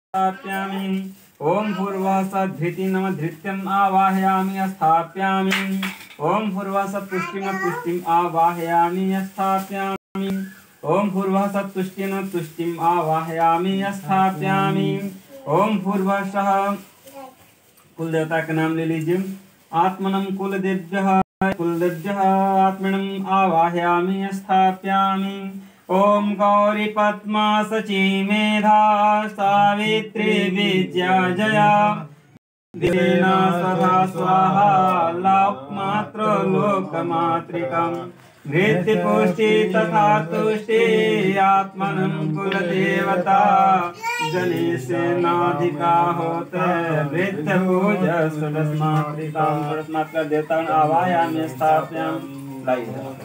स्थापयामि। ओम भूर्भुवः सद्धृतिम् धृत्यम् आवाहयामि स्थापयामि। ओम भूर्भुवः सत्पुष्टिम् आवाहयामि स्थापयामि। ओम भूर्भुवः सत्तुष्टिम् आवाहयामि स्थापयामि। ओम भूर्भुवः सः कुल देवता का नाम ले लीजिए। आत्मनं कुलदेव्यः आत्मनं आवाहयामि स्थापयामि। ओम गौरी पद्मा सची मेधा सावित्री विद्या जया देना सदा स्वाहा लोकमात्र लोकमातृकम् नृत्य पुष्टि तथा तुष्टि आत्मनं कुलदेवता जने से नाधिका होते नृत्य पूजा षोडशमातृका देवता आवाहयामि स्थापयामि।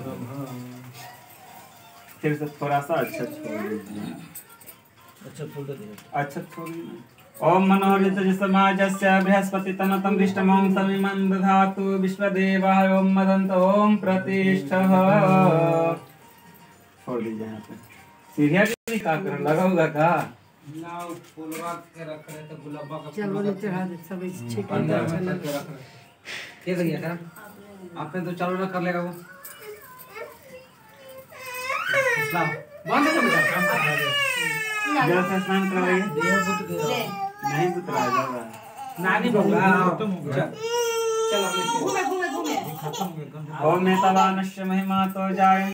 फिर से थोड़ा सा अच्छा छोड़ ओम मनोहर समाजस्य बृहस्पति तनतं विष्टमं समिमं दधातु विश्वदेवाय ओम मदन्त ओम प्रतिष्ठः। छोड़ दीजिए यहाँ पे सीढ़िया भी का कर लगा होगा का ना फूलवा के रख रहे तो गुलाबा का चलो ले चढ़ा दे सब ठीक है ये भैया सर आपने तो चालू ना कर लेगा वो बंद कर बेटा जल से स्नान करवाइए नहीं पुत्र आ जाएगा नानी बोला चलो घूमे खत्म हो गया ओम नेतावानस्य महिमा तो जाए